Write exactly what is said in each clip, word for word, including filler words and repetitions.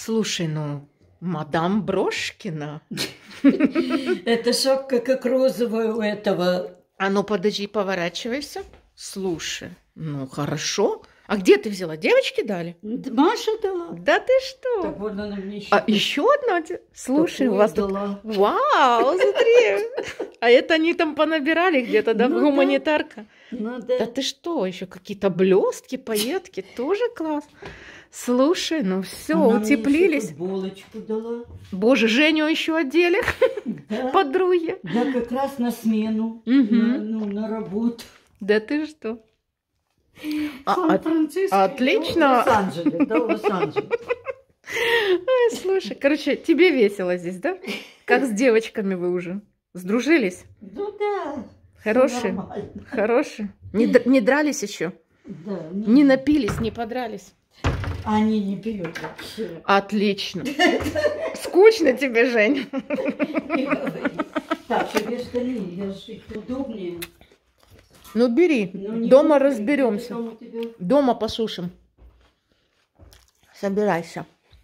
Слушай, ну, мадам Брошкина. Это шапка как розовая у этого. А ну, подожди, поворачивайся. Слушай, ну, хорошо. А где ты взяла? Девочки дали? Маша дала. Да ты что? Так вот она мне еще. А еще одна? Слушай, у вас тут... дала. Вау, смотри. А это они там понабирали где-то, да, Ну, гуманитарка? Ну Да да. ты что, еще какие-то блестки, пайетки, тоже класс. Слушай, ну все, Она мне еще утеплились. футболочку дала. Боже, Женю еще одели, Да. подруги. Я как раз на смену, Мгм. на, ну, на работу. Да ты что? А, а- Сан-Франциско. отлично. Лос-Анджелес, да, Лос-Анджелес. Ой, слушай, короче, тебе весело здесь, да? Как с девочками вы уже сдружились? Ну да. Хорошие? Нормально. Хорошие? Не, д- не дрались еще? Да, Не напились, не подрались? Они не пьют вообще. Отлично. Скучно тебе, Жень? Не говори. Так, тебе штаны, я же удобнее. Ну, бери. Ну, не Дома буду, разберемся. потом у тебя- Дома посушим. Собирайся.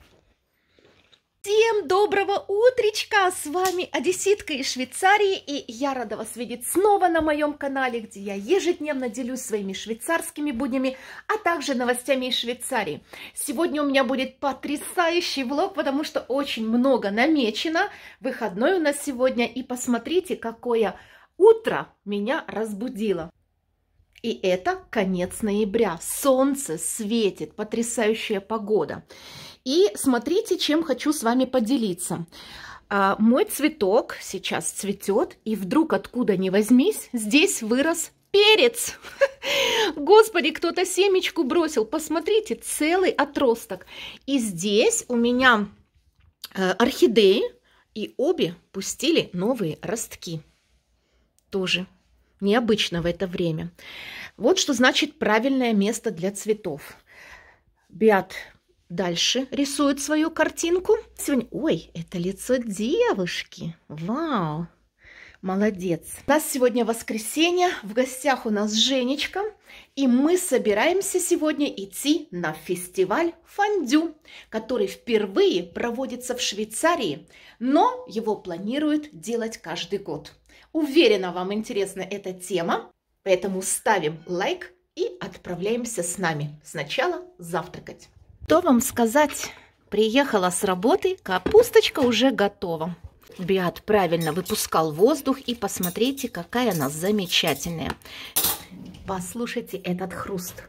Всем доброго утречка! С вами Одесситка из Швейцарии, и я рада вас видеть снова на моем канале, где я ежедневно делюсь своими швейцарскими буднями, а также новостями из Швейцарии. Сегодня у меня будет потрясающий влог, потому что очень много намечено. Выходной у нас сегодня, и посмотрите, какое утро меня разбудило. И это конец ноября. Солнце светит, потрясающая погода. И смотрите, чем хочу с вами поделиться. А, мой цветок сейчас цветет, и вдруг откуда ни возьмись, здесь вырос перец. Господи, кто-то семечку бросил. Посмотрите, целый отросток. И здесь у меня э, орхидеи, и обе пустили новые ростки. Тоже необычно в это время. Вот что значит правильное место для цветов. Беат дальше рисует свою картинку. Сегодня... Ой, это лицо девушки. Вау, молодец. У нас сегодня воскресенье, в гостях у нас Женечка, и мы собираемся сегодня идти на фестиваль фондю, который впервые проводится в Швейцарии, но его планируют делать каждый год. Уверена, вам интересна эта тема, поэтому ставим лайк и отправляемся с нами сначала завтракать. Что вам сказать? Приехала с работы, капусточка уже готова. Беат правильно выпускал воздух, и посмотрите, какая она замечательная. Послушайте этот хруст.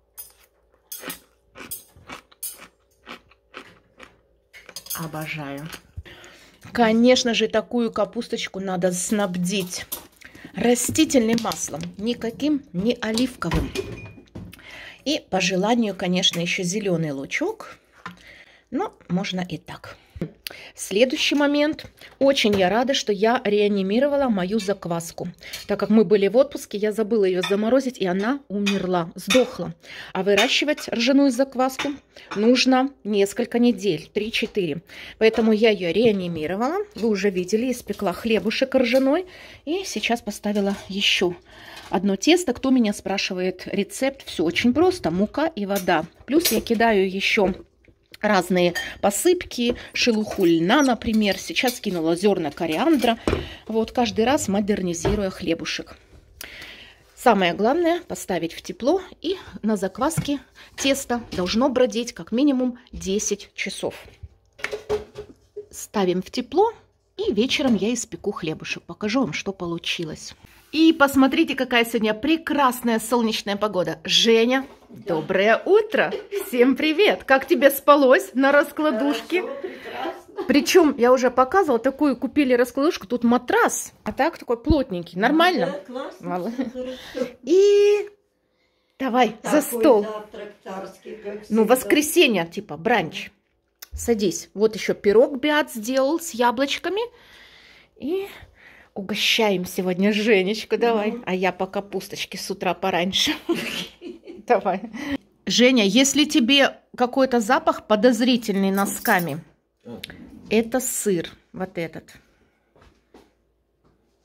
Обожаю. Конечно же, такую капусточку надо снабдить растительным маслом, никаким не оливковым. И по желанию, конечно, еще зеленый лучок, но можно и так. Следующий момент. Очень я рада, что я реанимировала мою закваску. Так как мы были в отпуске, я забыла ее заморозить, и она умерла, сдохла. А выращивать ржаную закваску нужно несколько недель, три-четыре. Поэтому я ее реанимировала. Вы уже видели, испекла хлебушек ржаной. И сейчас поставила еще одно тесто. Кто меня спрашивает рецепт, все очень просто. Мука и вода. Плюс я кидаю еще разные посыпки, шелуху льна, например. Сейчас кинула зерна кориандра. Вот каждый раз модернизируя хлебушек. Самое главное поставить в тепло, и на закваске тесто должно бродить как минимум десять часов. Ставим в тепло, и вечером я испеку хлебушек. Покажу вам, что получилось. И посмотрите, какая сегодня прекрасная солнечная погода. Женя, да. Доброе утро! Всем привет! Как тебе спалось на раскладушке? Причем я уже показывала, такую купили раскладушку, тут матрас, а так такой плотненький, нормально? Да, классно, и давай такой за стол. Завтрак царский, как Ну, всегда. воскресенье, типа бранч. Садись. Вот еще пирог Беат сделал с яблочками. И угощаем сегодня Женечку. Давай. Mm-hmm. А я по капусточке с утра пораньше. Давай. Женя, если тебе какой-то запах подозрительный носками, это сыр. Вот этот.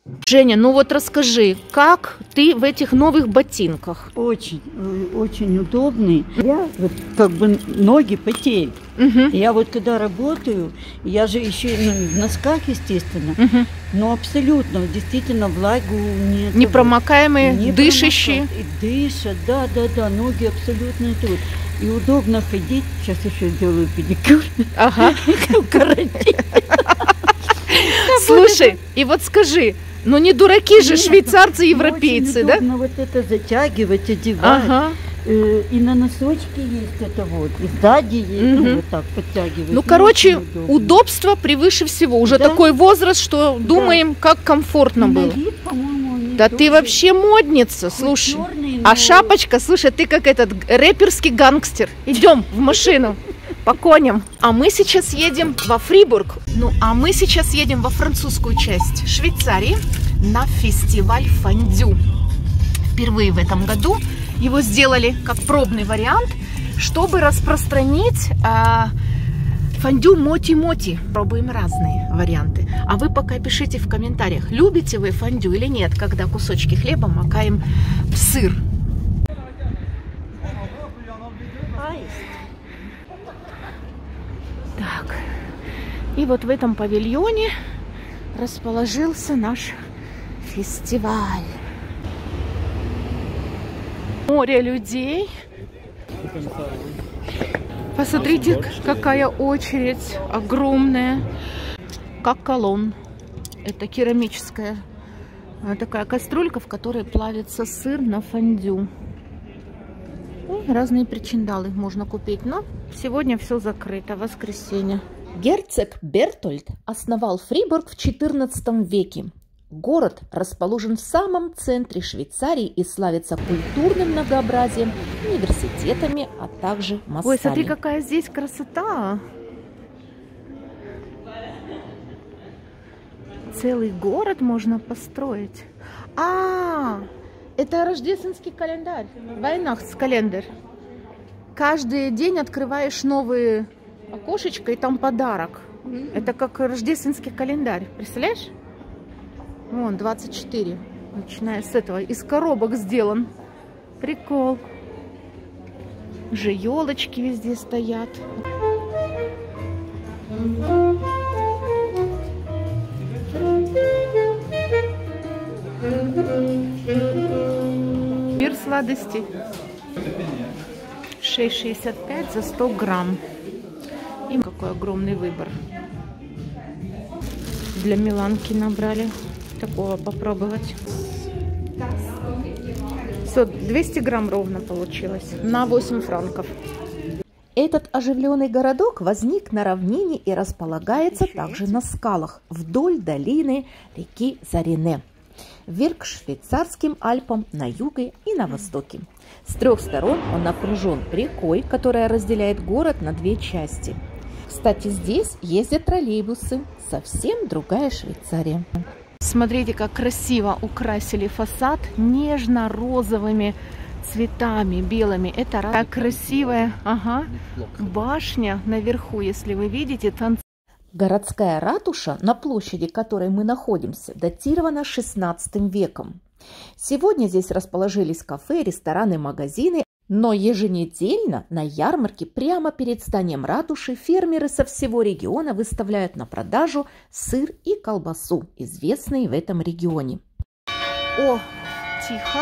Женя, ну вот расскажи, как ты в этих новых ботинках? Очень, э, очень удобный. Я вот как бы ноги потеют. Угу. Я вот когда работаю, я же еще ну, в носках, естественно, Угу. но абсолютно, действительно, влагу нет. Непромокаемые, Не дышащие. промокают. И дышат, да, да, да, ноги абсолютно тут. И удобно ходить. Сейчас еще сделаю педикюр. Ага. Укоротить. Слушай, и вот скажи, ну не дураки же швейцарцы, европейцы, Очень да? удобно вот это затягивать, одевать. Ага. Э, И на носочке есть это вот, и сзади есть, Мгм. ну вот так подтягивать. Ну, короче, очень удобно. удобство превыше всего. Уже Да. такой возраст, что думаем, как комфортно И на было. вид, по-моему, они Да ты тоже вообще модница, хоть слушай. чёрные, А но- шапочка, слушай, ты как этот рэперский гангстер. Идем в машину по коням. А мы сейчас едем во Фрибург. Ну, а мы сейчас едем во французскую часть Швейцарии на фестиваль фондю. Впервые в этом году его сделали как пробный вариант, чтобы распространить а, фондю моти-моти. Пробуем разные варианты. А вы пока пишите в комментариях, любите вы фондю или нет, когда кусочки хлеба макаем в сыр. Так, и вот в этом павильоне расположился наш фестиваль. Море людей. Посмотрите, какая очередь огромная, как колонн. Это керамическая а, такая кастрюлька, в которой плавится сыр на фондю. И разные причиндалы можно купить, но сегодня все закрыто, воскресенье. Герцог Бертольд основал Фрибург в четырнадцатом веке. Город расположен в самом центре Швейцарии и славится культурным многообразием, университетами, а также мостами. Ой, смотри, какая здесь красота! Целый город можно построить. А, это рождественский календарь, Weihnachtskалендер. Каждый день открываешь новые окошечко, и там подарок. Это как рождественский календарь, представляешь? Вон, двадцать четыре. Начиная с этого. Из коробок сделан. Прикол. Уже елочки везде стоят. Мир сладостей. шесть шестьдесят пять за сто грамм. И какой огромный выбор. Для Миланки набрали. Такого попробовать. Все, двести грамм ровно получилось. На восемь франков. Этот оживленный городок возник на равнине и располагается также на скалах вдоль долины реки Зарине, вверх к швейцарским Альпам на юге и на востоке. С трех сторон он окружен рекой, которая разделяет город на две части. Кстати, здесь ездят троллейбусы. Совсем другая Швейцария. Смотрите, как красиво украсили фасад нежно-розовыми цветами, белыми. Это так красивая, ага, башня наверху, если вы видите. Танц... Городская ратуша, на площади которой мы находимся, датирована шестнадцатым веком. Сегодня здесь расположились кафе, рестораны, магазины, но еженедельно на ярмарке прямо перед зданием ратуши фермеры со всего региона выставляют на продажу сыр и колбасу, известные в этом регионе. О, тихо!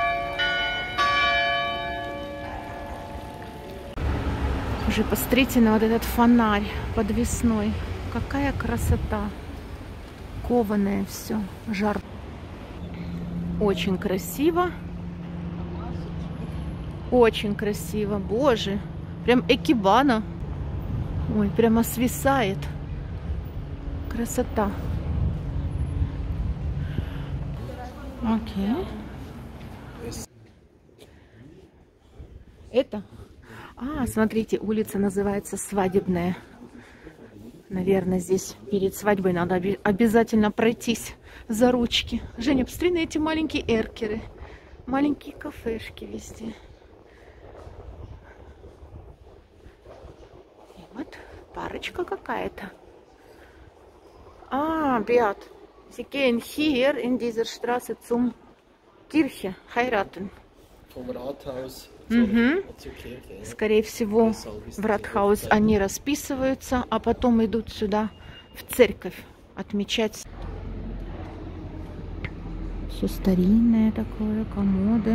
Уже посмотрите на вот этот фонарь подвесной. Какая красота! Кованое все, жар. Очень красиво. Очень красиво, боже, прям экибана. Ой, прямо свисает. Красота. Окей. Это? А, смотрите, улица называется Свадебная. Наверное, здесь перед свадьбой надо оби- обязательно пройтись за ручки. Женя, посмотри на эти маленькие эркеры. Маленькие кафешки везде. Вот парочка какая-то. А, Беат, Sie gehen hier in dieser Straße zum Kirche heiraten. Vom Rathaus Mhm. zur Kirche. Скорее всего, в Ратхаус они расписываются, а потом идут сюда, в церковь, отмечать. Все старинное такое, комоды.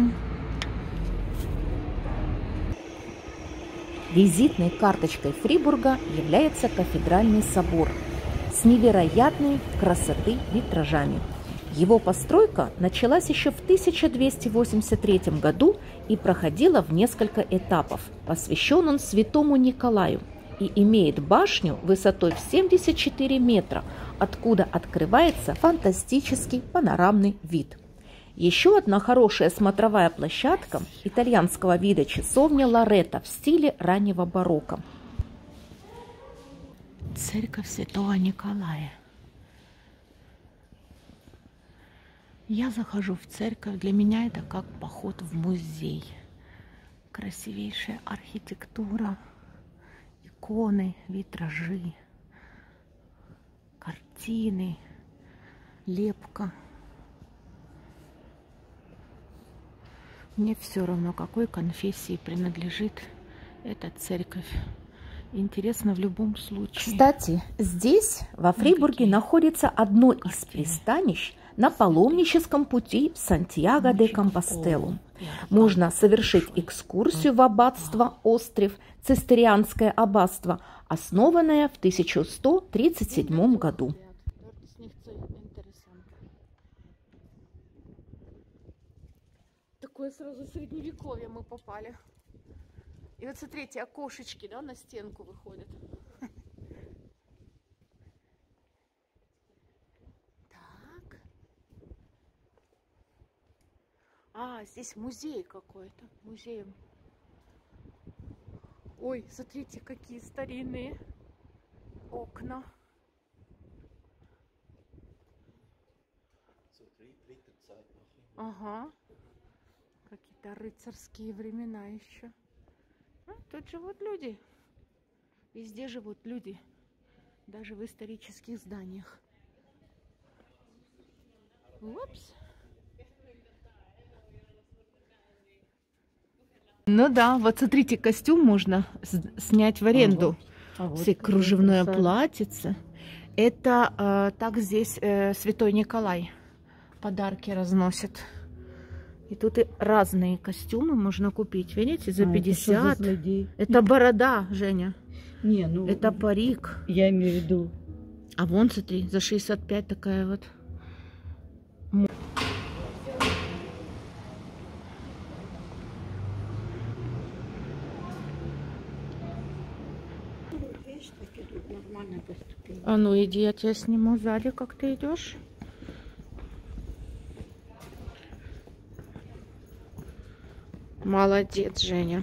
Визитной карточкой Фрибурга является кафедральный собор с невероятной красоты витражами. Его постройка началась еще в тысяча двести восемьдесят третьем году и проходила в несколько этапов. Посвящен он святому Николаю и имеет башню высотой в семьдесят четыре метра, откуда открывается фантастический панорамный вид. Еще одна хорошая смотровая площадка итальянского вида часовня Лоретто в стиле раннего барокко. Церковь Святого Николая. Я захожу в церковь, для меня это как поход в музей. Красивейшая архитектура, иконы, витражи, картины, лепка. Мне все равно, какой конфессии принадлежит эта церковь. Интересно в любом случае. Кстати, здесь, во Фрибурге, находится одно из пристанищ на паломническом пути в Сантьяго де Компостелу. Можно совершить экскурсию в аббатство Острев, цистерианское аббатство, основанное в тысяча сто тридцать седьмом году. Такое сразу средневековье мы попали. И вот смотрите, окошечки, да, на стенку выходят. Так. А, здесь музей какой-то. Музей. Ой, смотрите, какие старинные окна. Ага. Какие-то рыцарские времена еще. А, тут живут люди. Везде живут люди. Даже в исторических зданиях. Упс. Ну да, вот смотрите, костюм можно снять в аренду. А вот Все кружевное платьице. Это э, так здесь э, Святой Николай подарки разносит. И тут и разные костюмы можно купить. Видите, за пятьдесят. А, это, это борода, Женя. Не, ну, это парик. Я имею в виду. А вон, смотри, за шестьдесят пять такая вот. А ну иди, я тебя сниму сзади, как ты идешь. Молодец, Женя.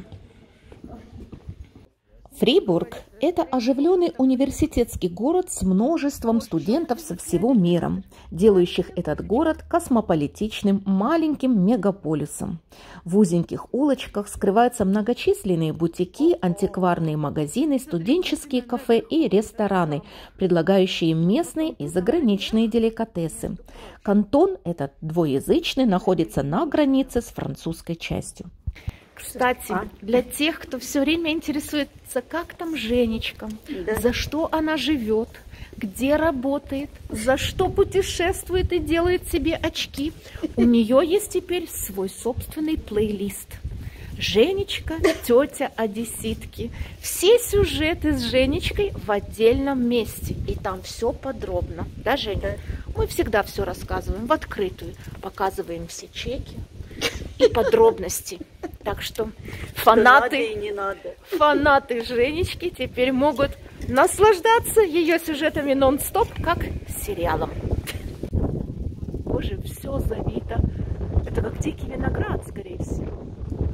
Фрибург – это оживленный университетский город с множеством студентов со всего мира, делающих этот город космополитичным маленьким мегаполисом. В узеньких улочках скрываются многочисленные бутики, антикварные магазины, студенческие кафе и рестораны, предлагающие местные и заграничные деликатесы. Кантон этот двуязычный, находится на границе с французской частью. Кстати, для тех, кто все время интересуется, как там Женечка, да. За что она живет, где работает, за что путешествует и делает себе очки, у нее есть теперь свой собственный плейлист. Женечка, тетя одесситки. Все сюжеты с Женечкой в отдельном месте. И там все подробно. Да, Женя? Мы всегда все рассказываем в открытую. Показываем все чеки и подробности. Так что фанаты, не надо. фанаты Женечки теперь могут наслаждаться ее сюжетами нон-стоп, как сериалом. Боже, все завито. Это как дикий виноград, скорее всего.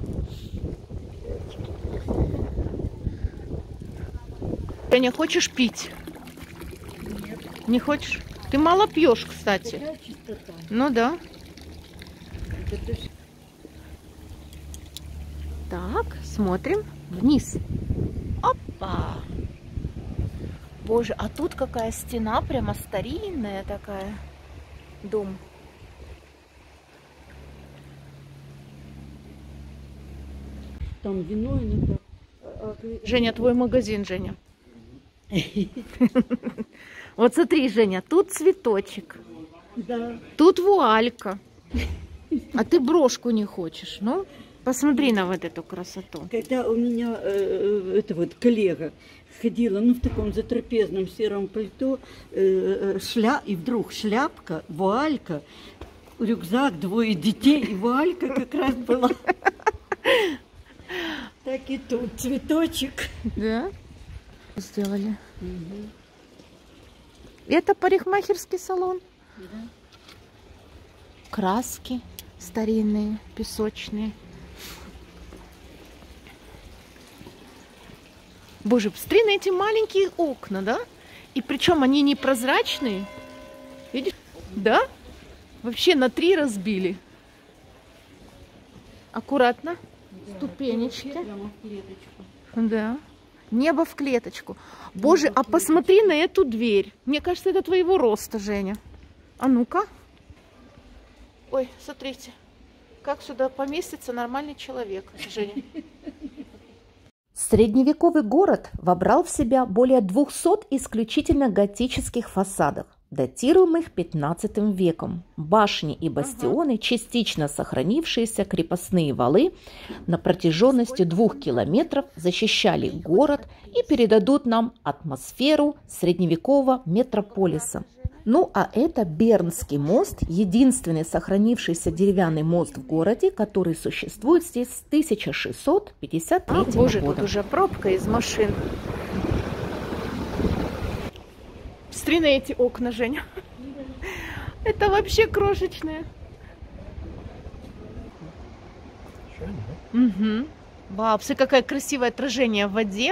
Женя, хочешь пить? Нет. Не хочешь? Ты мало пьешь, кстати. Ну да. Так, смотрим вниз. Опа! Боже, а тут какая стена, прямо старинная такая. дом. Там вино иногда. А, а, Женя, твой магазин, Женя. Вот смотри, Женя, тут цветочек, Да. тут вуалька, а ты брошку не хочешь. Ну, посмотри на вот эту красоту. Когда у меня э, это вот коллега ходила, ну, в таком затрапезном сером пальто, э, шля... и вдруг шляпка, вуалька, рюкзак, двое детей, и вуалька как раз была. Так и тут цветочек. Да? Сделали. Это парикмахерский салон. Да. Краски старинные, песочные. Боже, посмотри на эти маленькие окна, да? И причем они непрозрачные. Видишь? Да? Вообще на три разбили. Аккуратно. Ступенечки. Прямо в клеточку. Да. Небо в клеточку. Боже, а посмотри на эту дверь. Мне кажется, это твоего роста, Женя. А ну-ка. Ой, смотрите. Как сюда поместится нормальный человек, Женя. Средневековый город вобрал в себя более двухсот исключительно готических фасадов, датируемых пятнадцатым веком. Башни и бастионы, частично сохранившиеся крепостные валы на протяженности двух километров защищали город и передадут нам атмосферу средневекового метрополиса. Ну а это Бернский мост, единственный сохранившийся деревянный мост в городе, который существует здесь с тысяча шестьсот пятьдесят третьего Боже, года. тут уже пробка из машин. Смотри на эти окна, Женя. Это вообще крошечные. Угу. Бабсы, какое красивое отражение в воде.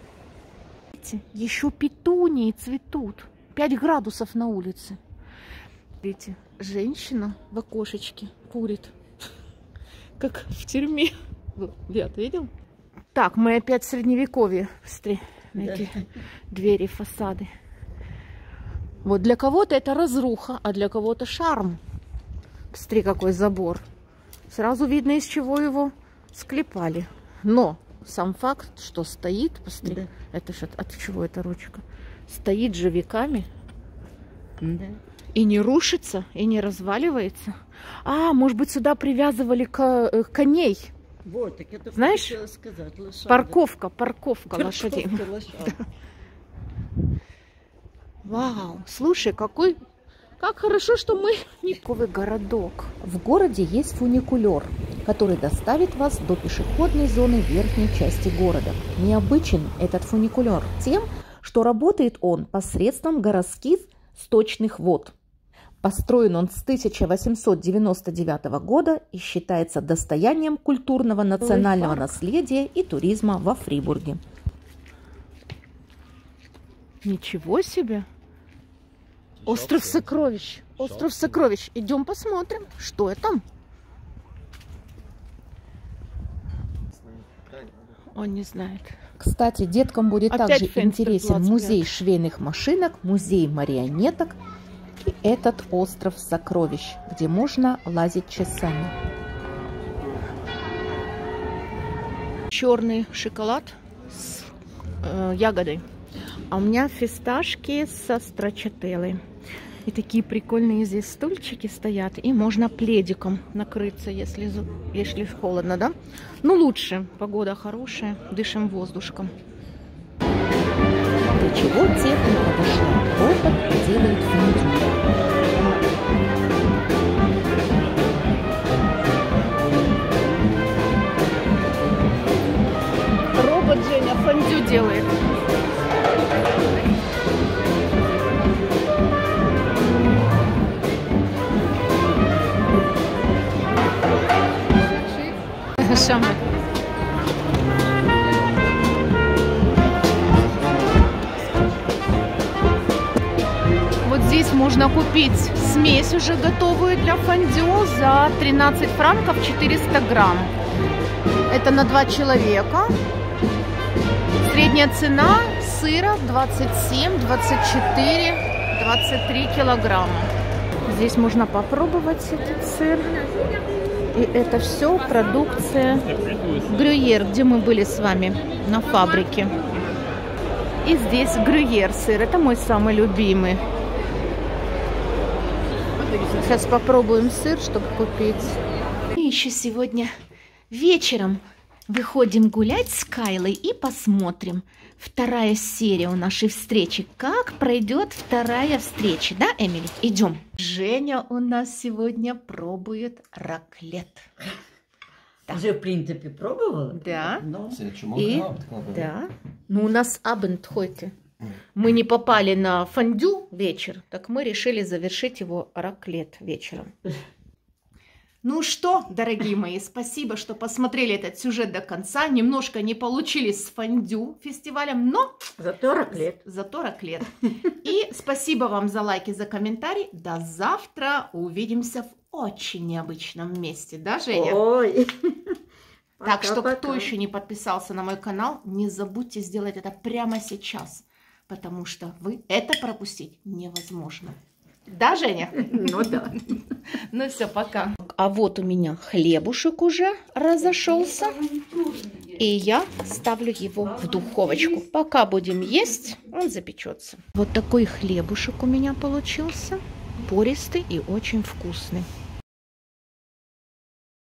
Еще петунии цветут. пять градусов на улице. Видите, женщина в окошечке курит. Как в тюрьме. Дед, видел? Так, мы опять в средневековье. Смотри, на эти двери, фасады. Вот для кого-то это разруха, а для кого-то шарм. Смотри, какой забор. Сразу видно, из чего его склепали. Но сам факт, что стоит, посмотри, да. Это ж от, от чего эта ручка? Стоит же веками. Да. И не рушится, и не разваливается. А, может быть, сюда привязывали к, коней. Вот, так это знаешь, сказать, лошадок. Парковка, парковка, парковка лошадей. Да. Вау, слушай, какой, как хорошо, что мы Никовый городок. В городе есть фуникулер, который доставит вас до пешеходной зоны верхней части города. Необычен этот фуникулер тем, что работает он посредством городских сточных вод. Построен он с тысяча восемьсот девяносто девятого года и считается достоянием культурного национального наследия и туризма во Фрибурге. Ничего себе! Остров сокровищ. Остров сокровищ. Идем посмотрим, что это там. Он не знает. Кстати, деткам будет Опять также интересен музей швейных машинок, музей марионеток и этот остров сокровищ, где можно лазить часами. Черный шоколад с э, ягодой. А у меня фисташки со страчателлой. И такие прикольные здесь стульчики стоят. И можно пледиком накрыться, если, если холодно, да? Ну, лучше. Погода хорошая. Дышим воздушком. Для чего техника дошла? Робот делает фондю. Робот, Женя, фондю делает. Шамы. Вот здесь можно купить смесь уже готовую для фондю за тринадцать франков четыреста грамм. Это на два человека. Средняя цена сыра двадцать семь, двадцать четыре, двадцать три килограмма. Здесь можно попробовать этот сыр. И это все продукция Грюйер, где мы были с вами на фабрике. И здесь Грюйер сыр. Это мой самый любимый. Сейчас попробуем сыр, чтобы купить. И еще сегодня вечером выходим гулять с Кайлой и посмотрим. Вторая серия у нашей встречи. Как пройдет вторая встреча, да, Эмили? Идем. Женя у нас сегодня пробует раклет. Да. Уже, в принципе, пробовала? Да. Но... И, да. Ну, у нас абенд heute. Мы не попали на фондю вечер, так мы решили завершить его раклет вечером. Ну что, дорогие мои, спасибо, что посмотрели этот сюжет до конца. Немножко не получились с фондю фестивалем, но... Зато раклет. Зато раклет. И спасибо вам за лайки, за комментарии. До завтра. Увидимся в очень необычном месте. Да, Женя? Ой. Так Пока, что, пока. кто еще не подписался на мой канал, не забудьте сделать это прямо сейчас. Потому что вы это пропустить невозможно. Да, Женя? Ну да. Ну все, пока. А вот у меня хлебушек уже разошелся. И я ставлю его в духовочку. Пока будем есть, он запечется. Вот такой хлебушек у меня получился. Пористый и очень вкусный.